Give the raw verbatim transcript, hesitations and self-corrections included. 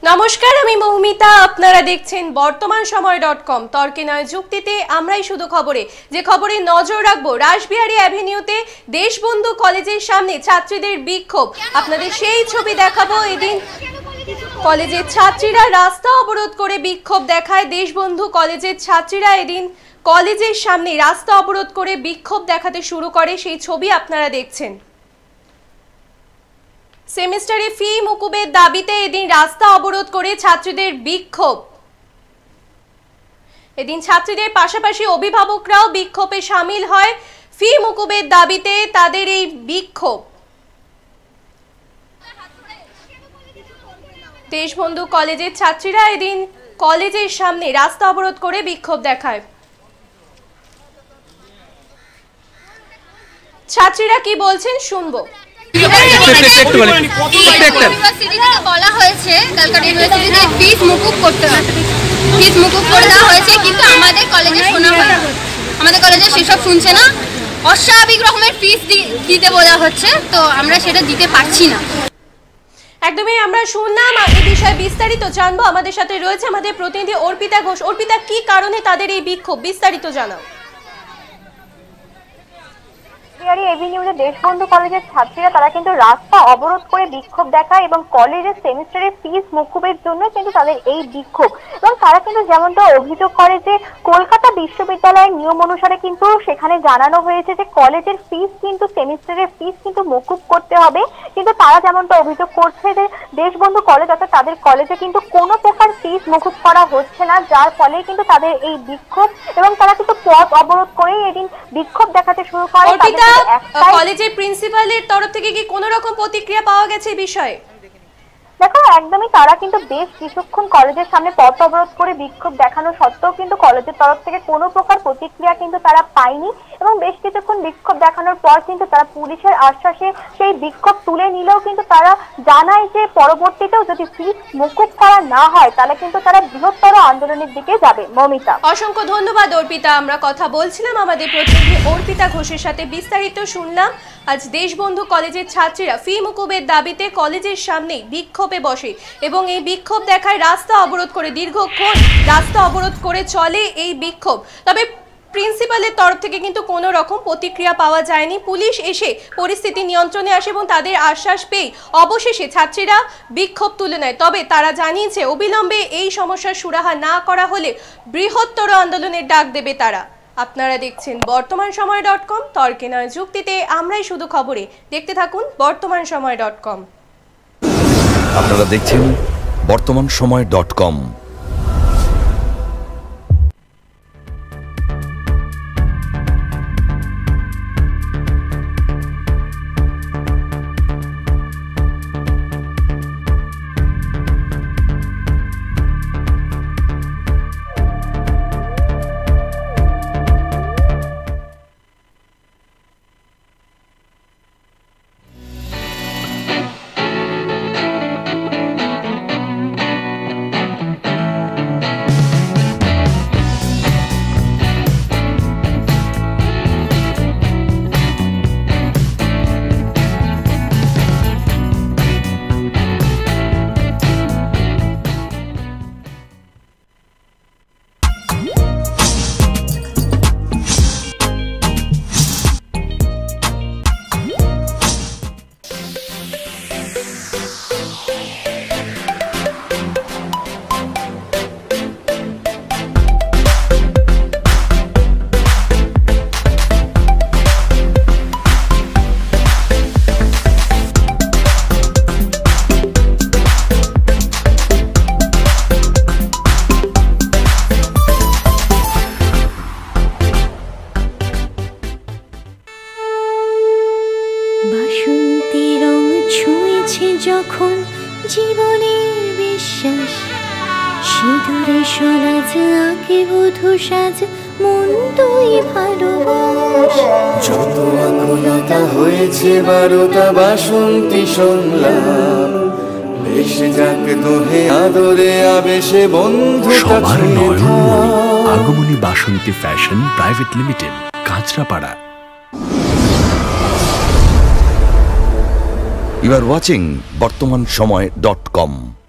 নমস্কার, আমি মৌমিতা। আপনারা দেখছেন বর্তমান সময় ডট কম। তর্কে নয় যুক্তিতে আমরাই শুধু খবরে। যে খবরে নজর রাখবো, রাসবিহারী অ্যাভিনিউতে দেশবন্ধু কলেজের সামনে ছাত্রীদের বিক্ষোভ। আপনাদের সেই ছবি দেখাবো। এদিন কলেজের ছাত্রীরা রাস্তা অবরোধ করে বিক্ষোভ দেখায়। দেশবন্ধু কলেজের ছাত্রীরা এদিন কলেজের সামনে রাস্তা অবরোধ করে বিক্ষোভ দেখাতে শুরু করে, সেই ছবি আপনারা দেখছেন। সেমিস্টারে ফি মকুবের দাবিতে এদিন রাস্তা অবরোধ করে ছাত্রীদের বিক্ষোভ। এদিন ছাত্রীদের পাশাপাশি অভিভাবকরাও বিক্ষোভে সামিল হয়। ফি মকুবের দাবিতে তাদের এই বিক্ষোভ। দেশবন্ধু কলেজের ছাত্রীরা এদিন কলেজের সামনে রাস্তা অবরোধ করে বিক্ষোভ দেখায়। ছাত্রীরা কি বলছেন শুনবো। বলা হয়েছে কলকাতা ইউনিভার্সিটিতে ফিস মুকুব করতে হবে, ফিস মুকুব করে দেওয়া হয়েছে, কিন্তু আমাদের কলেজে শোনা হয় না, আমাদের কলেজে সেসব শুনছে না। অস্বাভাবিক রকমের ফিস দিতে বলা হচ্ছে, তো আমরা সেটা দিতে পারছি না। একদমই আমরা শুনলাম। এই বিষয়ে বিস্তারিত জানবো। আমাদের সাথে রয়েছে আমাদের প্রতিনিধি অর্পিতা ঘোষ। অর্পিতা, কি কারণে তাদের এই বিক্ষোভ, বিস্তারিত জানাও। এভিনিউতে দেশবন্ধু কলেজের ছাত্রীরা তারা কিন্তু রাস্তা অবরোধ করে বিক্ষোভ দেখায় এবং কলেজের সেমিস্টারের ফিস মকুবের জন্য কিন্তু তাদের এই বিক্ষোভ। এবং তারা কিন্তু যেমনটা অভিযোগ করে যে কলকাতা বিশ্ববিদ্যালয়ের নিয়ম অনুসারে কিন্তু সেখানে জানানো হয়েছে যে কলেজের ফিস কিন্তু সেমিস্টারের ফিস কিন্তু মকুব করতে হবে, কিন্তু তারা যেমনটা অভিযোগ করছে যে দেশবন্ধু কলেজ অর্থাৎ তাদের কলেজে কিন্তু কোনো প্রকার ফিস মকুব করা হচ্ছে না, যার ফলে কিন্তু তাদের এই বিক্ষোভ এবং তারা কিন্তু পথ অবরোধ করে এদিন বিক্ষোভ দেখাতে শুরু করে। কলেজের প্রিন্সিপালের তরফ থেকে কি কোনো রকম প্রতিক্রিয়া পাওয়া গেছে এই বিষয়ে? দেখো, একদমই তারা কিন্তু বেশ কিছুক্ষণ কলেজের সামনে পথ অবরোধ করে বিক্ষোভ দেখানো সত্ত্বেও কিন্তু কলেজের তরফ থেকে কোনো প্রকার প্রতিক্রিয়া কিন্তু তারা পায়নি এবং বেশ কিছুক্ষণ বিক্ষোভ দেখানোর পর কিন্তু তারা পুলিশের আশ্বাসে সেই বিক্ষোভ তুলে নিলেও কিন্তু তারা জানায় যে পরবর্তীতেও যদি ফিস মকুব করা না হয় তাহলে কিন্তু তারা বৃহত্তর আন্দোলনের দিকে যাবে। মমিতা, অসংখ্য ধন্যবাদ অর্পিতা। আমরা কথা বলছিলাম আমাদের প্রতিনিধি অর্পিতা ঘোষের সাথে। বিস্তারিত শুনলাম। আজ দেশবন্ধু কলেজের ছাত্রীরা ফি মকুবের দাবিতে কলেজের সামনে বিক্ষোভে বসে এবং এই বিক্ষোভ দেখায় রাস্তা অবরোধ করে দীর্ঘক্ষণ রাস্তা অবরোধ করে চলে এই বিক্ষোভ। তবে প্রিন্সিপালের তরফ থেকে কিন্তু কোনো রকম প্রতিক্রিয়া পাওয়া যায়নি। পুলিশ এসে পরিস্থিতি নিয়ন্ত্রণে আসে এবং তাদের আশ্বাস পেয়ে অবশেষে ছাত্রীরা বিক্ষোভ তুলে নেয়। তবে তারা জানিয়েছে অবিলম্বে এই সমস্যার সুরাহা না করা হলে বৃহত্তর আন্দোলনের ডাক দেবে তারা। আপনারা দেখছেন বর্তমান সময় ডট কম। তর্কে নয় যুক্তিতে আমরাই শুধু খবরে। দেখতে থাকুন বর্তমান সময় ডট কম। আপনারা দেখছেন বর্তমান সময় ডট কম। বাসন্তী রং ছুঁয়েছে যখন জীবনের বিশ্বাস, সিঁদুরে সরাজ আঁকে বধূ সাজ, মন তুই ভালোবাস। যত আকুলতা হয়েছে বারোটা বাসন্তী সংলাপ, ভেসে যাকে তোহে আদরে আবেশে বন্ধু সবার Nayanmoni Agamani Basanti fashion private limited, Kanchrapara. You are watching বর্তমান সময় ডট কম।